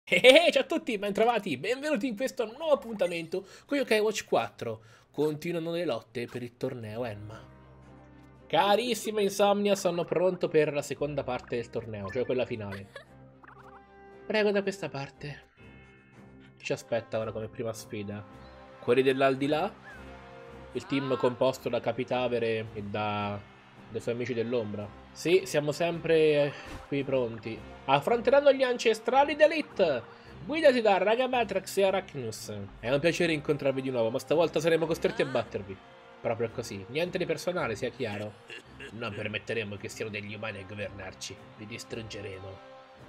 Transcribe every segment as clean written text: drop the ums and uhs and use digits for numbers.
Ciao a tutti, bentrovati, benvenuti in questo nuovo appuntamento con Yokai Watch 4. Continuano le lotte per il torneo Enma. Carissima Insomnia, sono pronto per la seconda parte del torneo, cioè quella finale. Prego da questa parte. Chi ci aspetta ora come prima sfida? Quelli dell'aldilà? Il team composto da Capitavere e dai suoi amici dell'ombra. Sì, siamo sempre qui pronti. Affronteranno gli ancestrali d'Elite, guidati da Ragamatrax e Arachnus. È un piacere incontrarvi di nuovo, ma stavolta saremo costretti a battervi. Proprio così, niente di personale, sia chiaro. Non permetteremo che siano degli umani a governarci. Vi distruggeremo.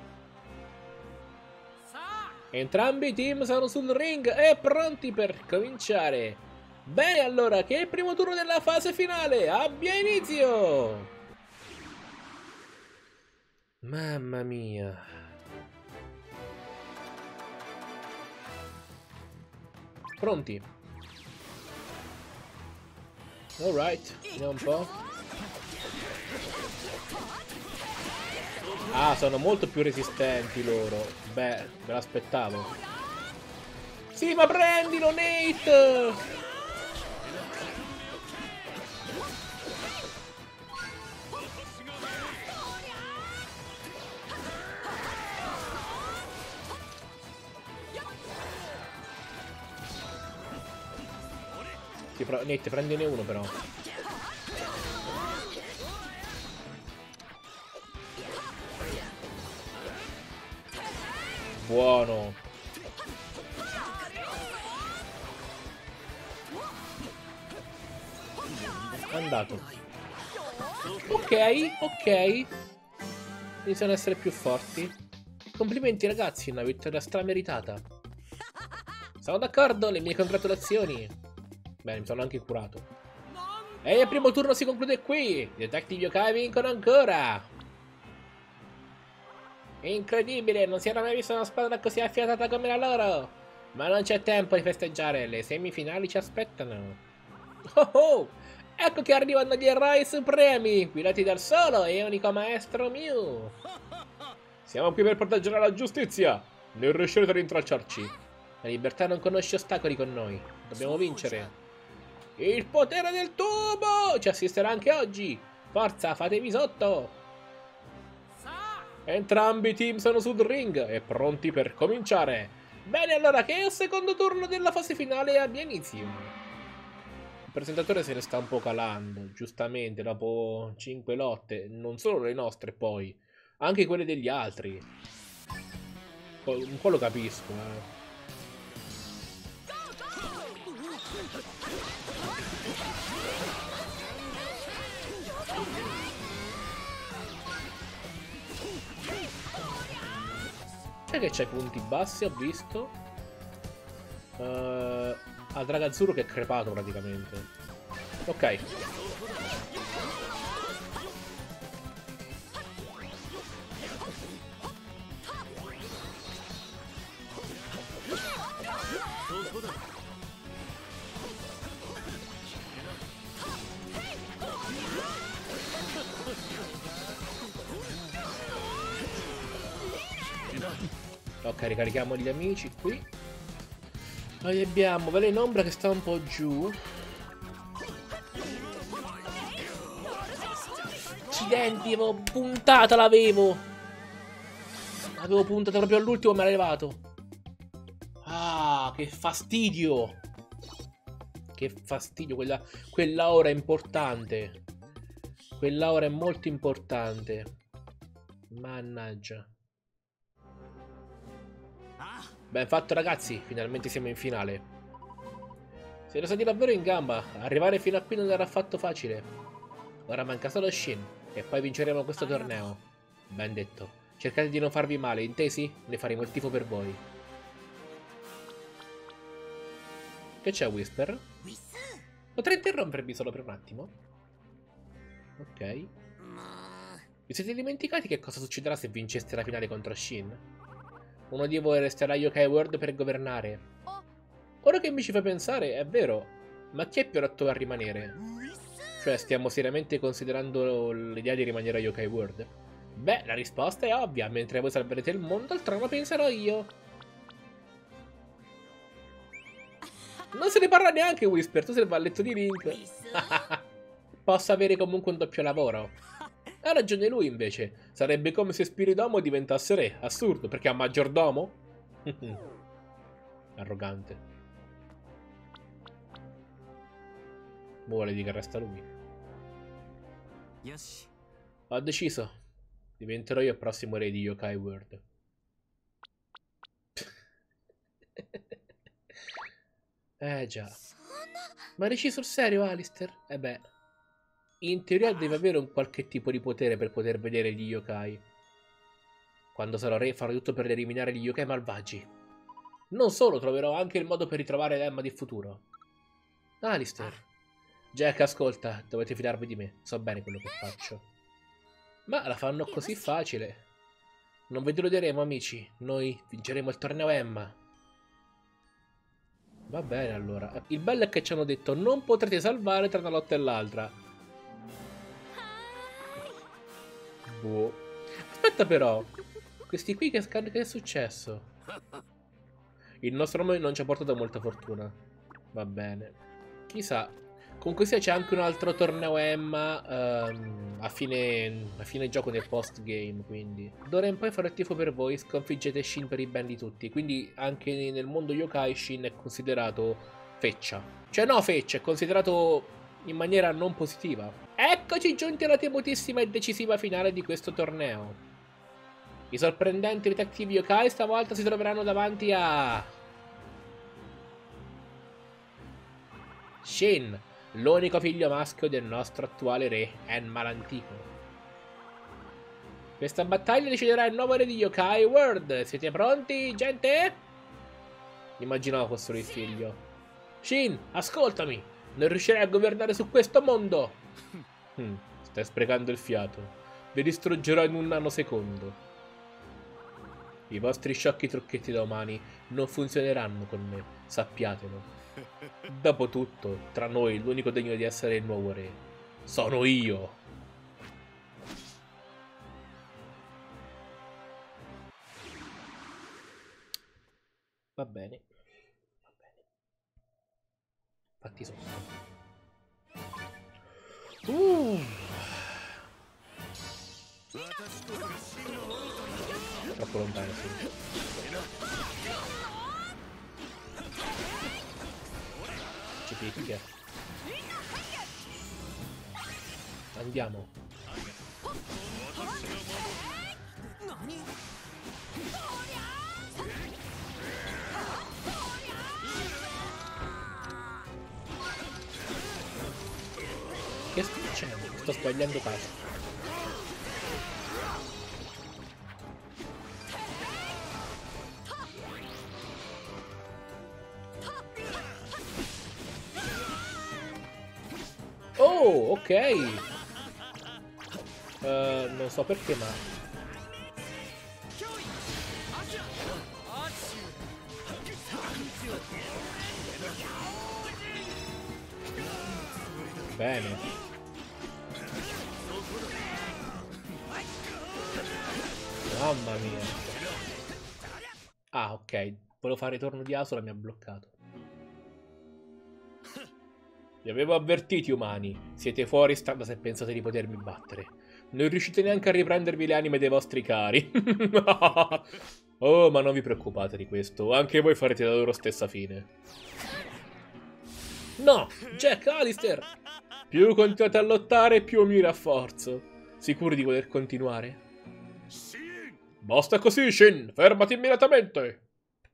Entrambi i team sono sul ring e pronti per cominciare. Bene allora, che il primo turno della fase finale abbia inizio! Mamma mia. Pronti? Alright, vediamo un po'. Ah, sono molto più resistenti loro. Beh, me l'aspettavo. Sì, ma prendilo, Nate! Sì, Nate, prendine uno però. Buono. Andato. Ok, ok. Iniziano ad essere più forti. Complimenti ragazzi, una vittoria strameritata. Sono d'accordo, le mie congratulazioni. Bene, mi sono anche curato. E il primo turno si conclude qui. Gli Detective Yokai vincono ancora. Incredibile, non si era mai vista una squadra così affiatata come la loro. Ma non c'è tempo di festeggiare, le semifinali ci aspettano. Oh oh! Ecco che arrivano gli eroi supremi, guidati dal solo e unico maestro Mew. Siamo qui per proteggere la giustizia. Non riuscirete a rintracciarci. La libertà non conosce ostacoli con noi. Dobbiamo vincere. Il potere del tubo ci assisterà anche oggi. Forza, fatevi sotto. Entrambi i team sono sul ring e pronti per cominciare. Bene, allora che il secondo turno della fase finale abbia inizio. Il presentatore se ne sta un po' calando, giustamente, dopo 5 lotte, non solo le nostre poi, anche quelle degli altri. Un po' lo capisco, C'è che c'hai punti bassi, ho visto. A Dragazzurro che è crepato praticamente. Ok. Ok, ricarichiamo gli amici qui. Poi abbiamo Velenombra che sta un po' giù. Accidenti, avevo puntata, l'avevo. L'avevo puntata proprio all'ultimo, me l'ha levato. Ah, che fastidio. Che fastidio, quella ora è importante. Quella ora è molto importante. Mannaggia. Ben fatto ragazzi, finalmente siamo in finale. Siete stati davvero in gamba, arrivare fino a qui non era affatto facile. Ora manca solo Shin, e poi vinceremo questo torneo. Ben detto. Cercate di non farvi male, intesi? Ne faremo il tifo per voi. Che c'è Whisper? Potrei interrompervi solo per un attimo? Ok. Vi siete dimenticati che cosa succederà se vinceste la finale contro Shin? Uno di voi resterà Yokai World per governare. Ora che mi ci fai pensare, è vero. Ma chi è più adatto a rimanere? Cioè, stiamo seriamente considerando l'idea di rimanere a Yokai World? Beh, la risposta è ovvia. Mentre voi salverete il mondo, al trono penserò io. Non se ne parla neanche Whisper, tu sei il letto di Link. Possa avere comunque un doppio lavoro. Ha ragione lui invece. Sarebbe come se Spiridomo diventasse re. Assurdo, perché ha maggiordomo? Arrogante. Vuole di che resta lui. Ho deciso. Diventerò io il prossimo re di Yokai World. Già. Ma dici sul serio, Alistair? Beh. In teoria deve avere un qualche tipo di potere per poter vedere gli yokai. Quando sarò re farò tutto per eliminare gli yokai malvagi. Non solo, troverò anche il modo per ritrovare l'Emma del futuro. Alistair. Jack, ascolta, dovete fidarvi di me. So bene quello che faccio. Ma la fanno così facile. Non vi deluderemo, amici. Noi vinceremo il torneo Emma. Va bene, allora. Il bello è che ci hanno detto non potrete salvare tra una lotta e l'altra. Boh. Aspetta però. Questi qui che è successo? Il nostro nome non ci ha portato molta fortuna. Va bene. Chissà. Comunque sia c'è anche un altro torneo Emma a fine gioco nel post game, quindi. D'ora in poi farò il tifo per voi, sconfiggete Shin per i bene di tutti. Quindi anche nel mondo yokai Shin è considerato feccia. Cioè no feccia, è considerato in maniera non positiva. Eccoci giunti alla temutissima e decisiva finale di questo torneo. I sorprendenti detective yokai stavolta si troveranno davanti a Shin, l'unico figlio maschio del nostro attuale re, Enma l'Antico. Questa battaglia deciderà il nuovo re di Yokai World. Siete pronti, gente? Immaginavo fossero il figlio. Shin, ascoltami. Non riuscirai a governare su questo mondo. Stai sprecando il fiato. Vi distruggerò in un nanosecondo. I vostri sciocchi trucchetti da umani non funzioneranno con me, sappiatelo. Dopotutto, tra noi l'unico degno di essere il nuovo re sono io. Va bene. Va bene. Fatti sotto. Troppo lontano, sì. Ci picchia. Andiamo. Che sto facendo? Sto sbagliando passo. Oh, ok. Non so perché, ma... Bene. Mamma mia. Ah, ok. Volevo fare ritorno di Asura, mi ha bloccato. Vi avevo avvertiti, umani. Siete fuori strada se pensate di potermi battere. Non riuscite neanche a riprendervi le anime dei vostri cari. Oh, ma non vi preoccupate di questo. Anche voi farete la loro stessa fine. No! Jack, Alistair! Più continuate a lottare, più mi rafforzo. Sicuri di voler continuare? Basta così, Shin! Fermati immediatamente!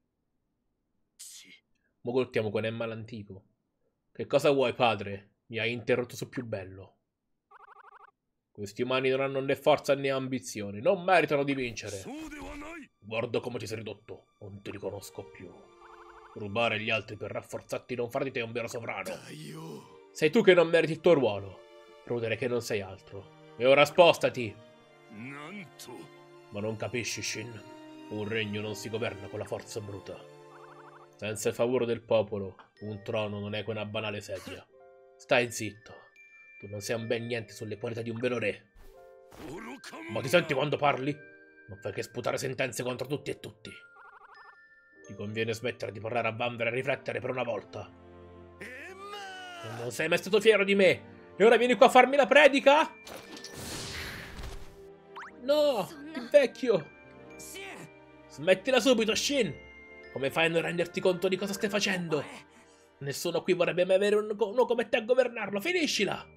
Mogoltiamo con Emma l'Antico. Che cosa vuoi, padre? Mi hai interrotto su più bello. Questi umani non hanno né forza né ambizioni. Non meritano di vincere. Guarda come ti sei ridotto. Non ti riconosco più. Rubare gli altri per rafforzarti non far di te un vero sovrano. Sei tu che non meriti il tuo ruolo. Rudere che non sei altro. E ora spostati. Ma non capisci, Shin? Un regno non si governa con la forza bruta. Senza il favore del popolo, un trono non è che una banale sedia. Stai zitto. Tu non sei un bel niente sulle qualità di un vero re. Ma ti senti quando parli? Non fai che sputare sentenze contro tutti e tutti. Ti conviene smettere di parlare a vanvera e riflettere per una volta. Non sei mai stato fiero di me. E ora vieni qua a farmi la predica? No, il vecchio. Smettila subito, Shin. Come fai a non renderti conto di cosa stai facendo? Nessuno qui vorrebbe mai avere uno come te a governarlo. Finiscila.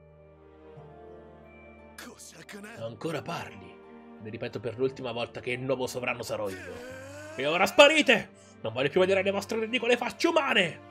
Ancora parli. Vi ripeto per l'ultima volta che il nuovo sovrano sarò io. E ora sparite! Non voglio più vedere le vostre ridicole facce umane!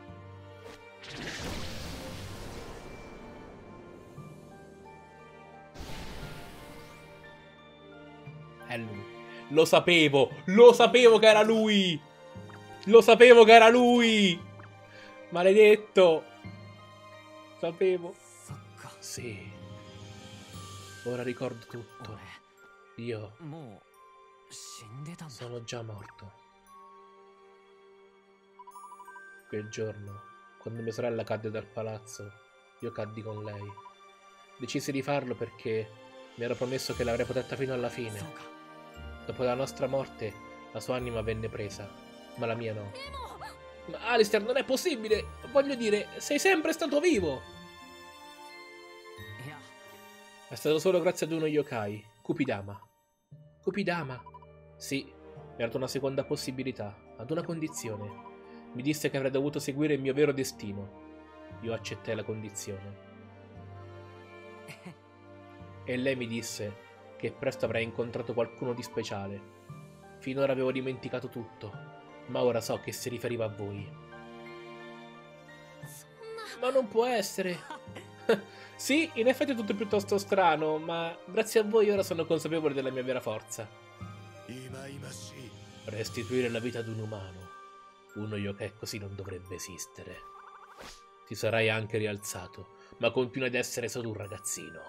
È lui. Lo sapevo che era lui! Lo sapevo che era lui! Maledetto! Sapevo. Sì. Ora ricordo tutto. Io sono già morto. Quel giorno, quando mia sorella cadde dal palazzo, io caddi con lei. Decisi di farlo perché mi ero promesso che l'avrei protetta fino alla fine. Dopo la nostra morte, la sua anima venne presa, ma la mia no. Ma Alistair, non è possibile! Voglio dire, sei sempre stato vivo! È stato solo grazie ad uno yokai, Kupidama. Kupidama? Sì, mi ha dato una seconda possibilità, ad una condizione. Mi disse che avrei dovuto seguire il mio vero destino. Io accettai la condizione. E lei mi disse che presto avrei incontrato qualcuno di speciale. Finora avevo dimenticato tutto, ma ora so che si riferiva a voi. Ma non può essere! Sì, in effetti è tutto piuttosto strano, ma grazie a voi ora sono consapevole della mia vera forza. Restituire la vita ad un umano. Uno yokai così non dovrebbe esistere. Ti sarai anche rialzato, ma continui ad essere solo un ragazzino.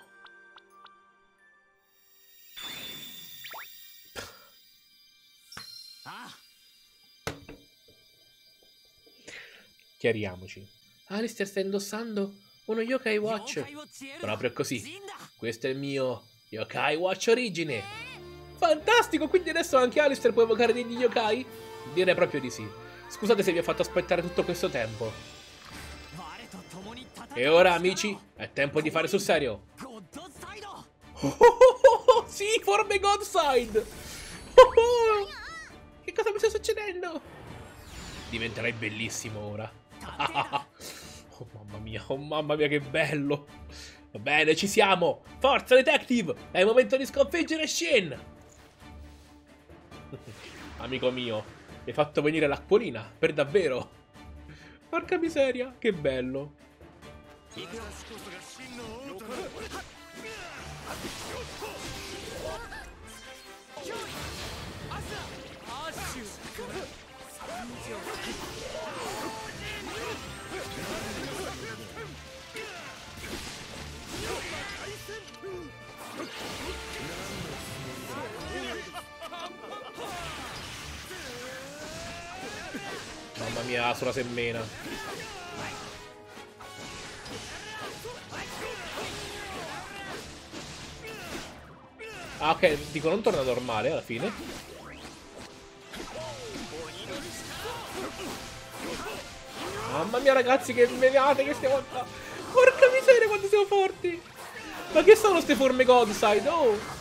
Chiariamoci. Alistair sta indossando uno Yokai Watch. Proprio così. Questo è il mio Yokai Watch origine. Fantastico, quindi adesso anche Alistair può evocare degli yokai? Direi proprio di sì. Scusate se vi ho fatto aspettare tutto questo tempo. E ora, amici, è tempo di fare sul serio. Sì, forme Godside! Che cosa mi sta succedendo? Diventerai bellissimo ora. Oh mamma mia che bello. Va bene, ci siamo. Forza detective, è il momento di sconfiggere Shin. Amico mio, mi hai fatto venire l'acquolina, per davvero. Porca miseria, che bello. Mamma mia, sulla semmena. Ah, ok, dico non torna normale alla fine. Mamma mia ragazzi, che menate che stiamo... Porca miseria quanto siamo forti. Ma che sono ste forme Godside? Oh!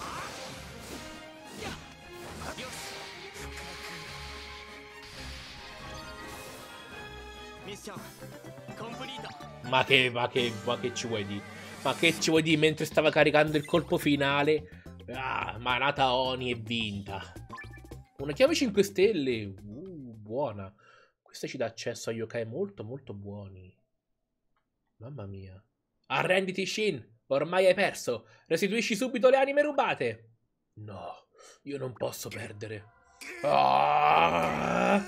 Ma che ci vuoi dire? Ma che ci vuoi dire mentre stava caricando il colpo finale? Ah, manata Oni e vinta. Una chiave 5 stelle. Buona. Questa ci dà accesso a yokai molto molto buoni. Mamma mia. Arrenditi Shin. Ormai hai perso. Restituisci subito le anime rubate. No, io non posso perdere. Ah!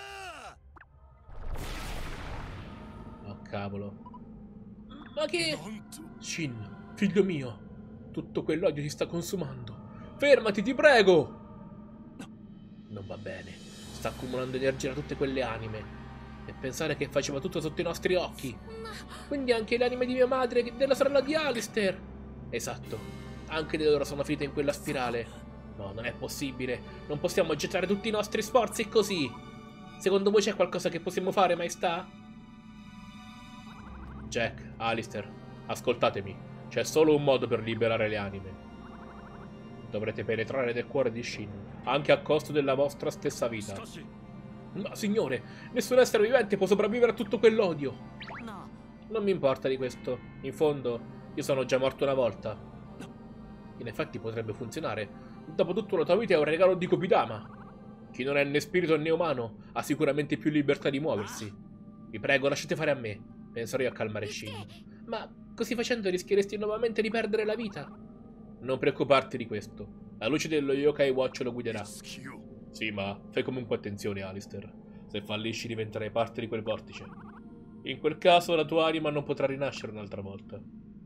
Oh cavolo. Ma che... Shin, figlio mio, tutto quell'odio si sta consumando. Fermati, ti prego! Non va bene. Sta accumulando energia da tutte quelle anime. E pensare che faceva tutto sotto i nostri occhi. Quindi anche le anime di mia madre e della sorella di Alistair. Esatto. Anche di loro sono finite in quella spirale. No, non è possibile. Non possiamo gettare tutti i nostri sforzi così. Secondo voi c'è qualcosa che possiamo fare, maestà? Jack, Alistair, ascoltatemi. C'è solo un modo per liberare le anime. Dovrete penetrare nel cuore di Shin, anche a costo della vostra stessa vita. Ma signore, nessun essere vivente può sopravvivere a tutto quell'odio. Non mi importa di questo. In fondo, io sono già morto una volta. In effetti potrebbe funzionare. Dopotutto la tua vita è un regalo di Kopidama. Chi non è né spirito né umano ha sicuramente più libertà di muoversi. Vi prego, lasciate fare a me. Penserò io a calmare Shin. Ma così facendo rischieresti nuovamente di perdere la vita. Non preoccuparti di questo. La luce dello Yokai Watch lo guiderà. Sì, ma fai comunque attenzione, Alistair. Se fallisci diventerai parte di quel vortice. In quel caso la tua anima non potrà rinascere un'altra volta.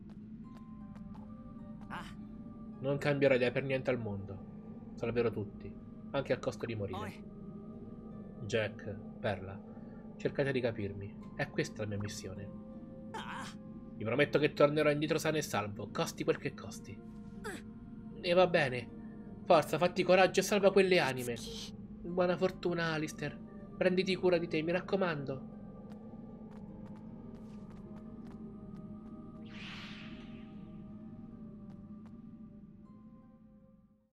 Non cambierò idea per niente al mondo. Salverò tutti, anche a costo di morire. Jack, Perla, cercate di capirmi. È questa la mia missione. Vi prometto che tornerò indietro sano e salvo, costi quel che costi. E va bene. Forza, fatti coraggio e salva quelle anime. Buona fortuna, Alistair. Prenditi cura di te, mi raccomando.